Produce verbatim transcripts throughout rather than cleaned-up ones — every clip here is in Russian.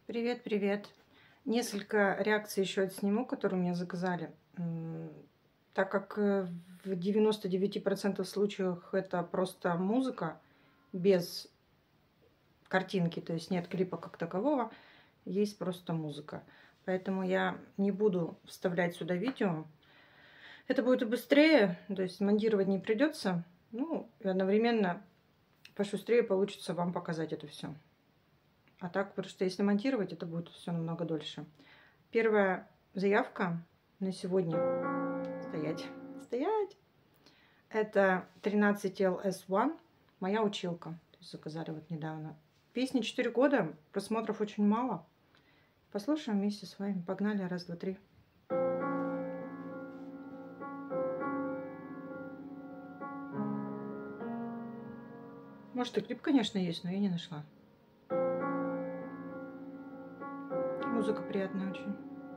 Привет, привет. Несколько реакций еще отсниму, которые мне заказали. М, Так как э, в девяноста девяти процентах случаев это просто музыка без картинки, то есть нет клипа как такового, есть просто музыка. Поэтому я не буду вставлять сюда видео. Это будет и быстрее, то есть монтировать не придется. Ну, и одновременно пошустрее получится вам показать это все. А так, потому что если монтировать, это будет все намного дольше. Первая заявка на сегодня. Стоять. Стоять. Это тринадцать эл эс один. Моя училка. То есть заказали вот недавно. Песни четыре года. Просмотров очень мало. Послушаем вместе с вами. Погнали. Раз, два, три. Может и клип, конечно, есть, но я не нашла. Музыка приятная очень.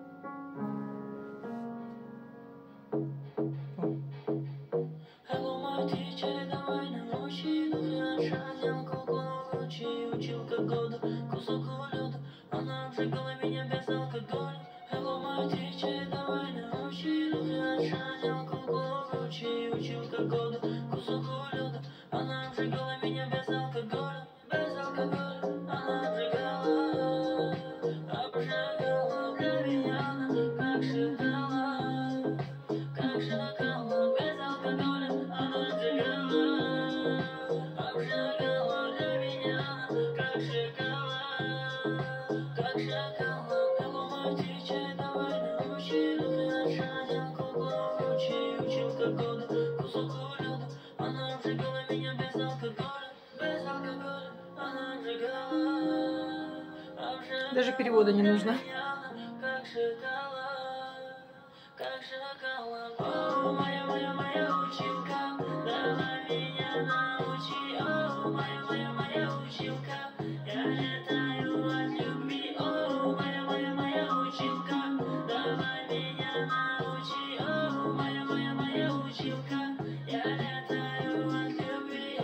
Училка года, кусок лёда, она обжигала меня без алкоголя. Hello, my teacher, давай научи, хороша, алкоголь, учи, училка года, кусок лёда, она обжигала меня без алкоголя, без алкоголя, она обжигала, обжигала для меня, как шоколад, как шоколад, без алкоголя, она обжигала, обжигала для меня, как шоколад, как шоколад. Hello, my teacher, давай научи, хороша, алкоголь, учи, училка года, кусок лёда, она обжигала меня без алкоголя, без алкоголя, она обжигала, обжигала. Даже перевода не нужно. Как шоколад, как шоколад. О, моя, моя, моя училка, давай меня научи. О, моя, моя, моя училка, я летаю от любви. О, моя, моя, моя училка, давай меня научи. О, моя, моя, моя училка, я летаю от любви.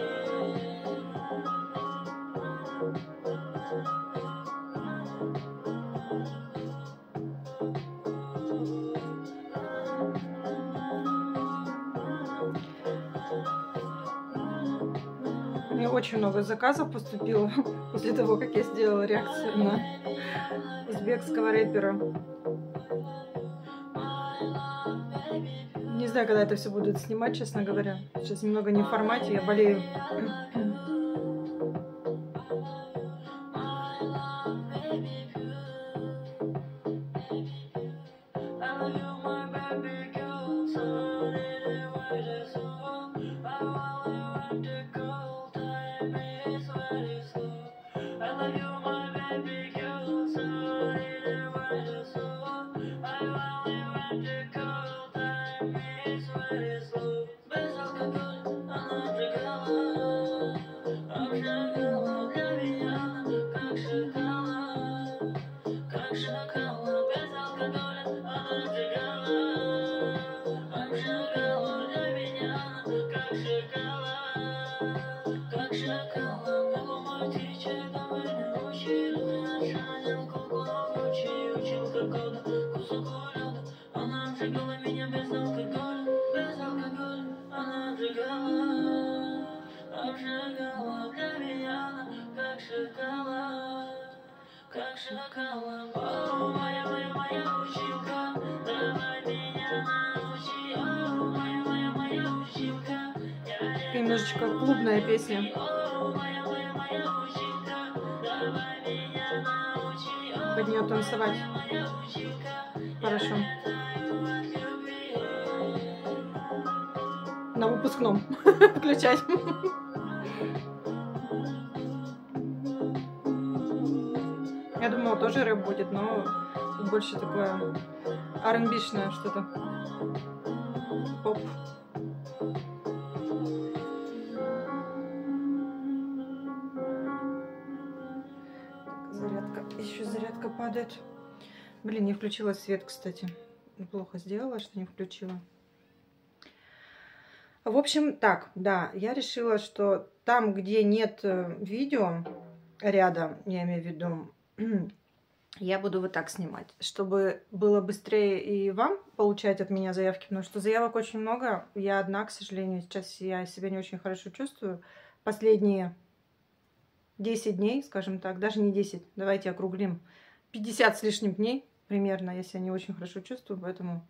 Мне очень много заказов поступило после того, как я сделала реакцию на узбекского рэпера. Не знаю, когда это все будут снимать, честно говоря. Сейчас немного не в формате, я болею. Как шоколад, без алкоголя, она обжигала, обжигала для меня, как шоколад, как шоколад. Hello, my teacher, давай научи, хороша, алкоголь, учи, училка года, кусок лёда, она обжигала меня без алкоголя, без алкоголя, она обжигала, обжигала для меня, как шоколад, как шоколад. О, моя, моя, моя училка, давай меня научи. О, моя, моя, моя училка, я Немножечко клубная песня. О, моя, моя, моя училка, давай меня научи. О, Под нее танцевать. моя училка, Хорошо. летаю от любви. На выпускном включать. Я думала, тоже рэп будет, но больше такое ар энд би-шное что-то. Поп. Зарядка. Еще зарядка падает. Блин, не включила свет, кстати. Плохо сделала, что не включила. В общем, так, да, я решила, что там, где нет видео рядом, я имею в виду Я буду вот так снимать, чтобы было быстрее и вам получать от меня заявки, потому что заявок очень много. Я одна, к сожалению, сейчас я себя не очень хорошо чувствую. Последние десять дней, скажем так, даже не десять, давайте округлим, пятьдесят с лишним дней примерно я себя не очень хорошо чувствую, поэтому,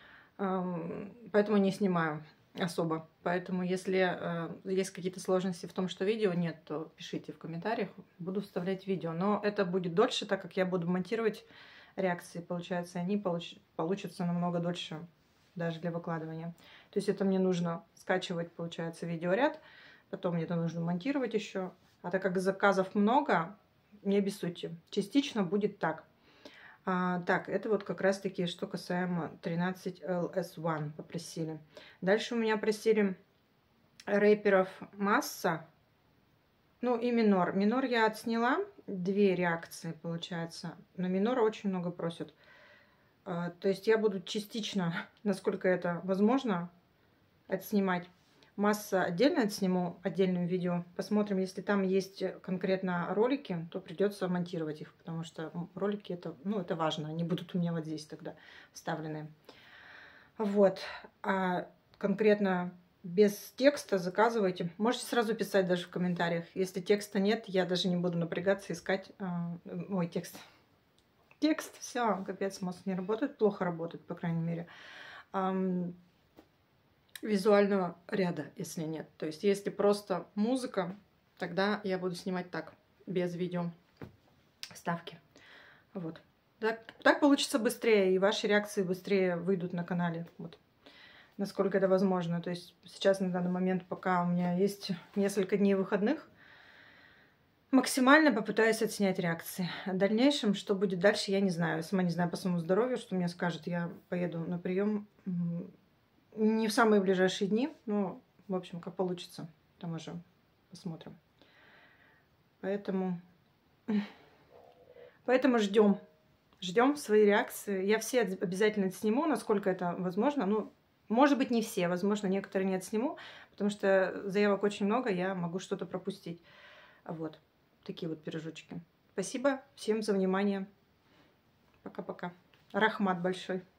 эм, поэтому не снимаю особо. Поэтому если э, есть какие-то сложности в том, что видео нет, то пишите в комментариях, буду вставлять видео. Но это будет дольше, так как я буду монтировать реакции, получается, они получ получатся намного дольше даже для выкладывания. То есть это мне нужно скачивать, получается, видеоряд, потом мне это нужно монтировать еще. А так как заказов много, не обессудьте. Частично будет так. А, так, это вот как раз-таки, что касаемо тринадцать эл эс один попросили. Дальше у меня просили рэперов масса. Ну и минор. Минор я отсняла. Две реакции, получается. На минора очень много просят. А, то есть я буду частично, насколько это возможно, отснимать. Масса отдельно отсниму отдельным видео. Посмотрим, если там есть конкретно ролики, то придется монтировать их, потому что ролики это, ну, это важно. Они будут у меня вот здесь тогда вставлены. Вот. А конкретно без текста заказывайте. Можете сразу писать даже в комментариях. Если текста нет, я даже не буду напрягаться искать э, мой текст. Текст, все, капец, мозг не работает, плохо работает, по крайней мере. Эм, визуального ряда, если нет. То есть, если просто музыка, тогда я буду снимать так, без видео вставки. Вот. Так, так получится быстрее, и ваши реакции быстрее выйдут на канале. Вот. Насколько это возможно. То есть, сейчас на данный момент, пока у меня есть несколько дней выходных, максимально попытаюсь отснять реакции. В дальнейшем, что будет дальше, я не знаю. Я сама не знаю по своему здоровью, что мне скажет. Я поеду на прием. Не в самые ближайшие дни, но, в общем, как получится, там уже посмотрим. Поэтому, поэтому ждем, ждем свои реакции. Я все обязательно отсниму, насколько это возможно. Ну, может быть, не все, возможно, некоторые не отсниму, потому что заявок очень много, я могу что-то пропустить. Вот, такие вот пирожочки. Спасибо всем за внимание. Пока-пока. Рахмат большой.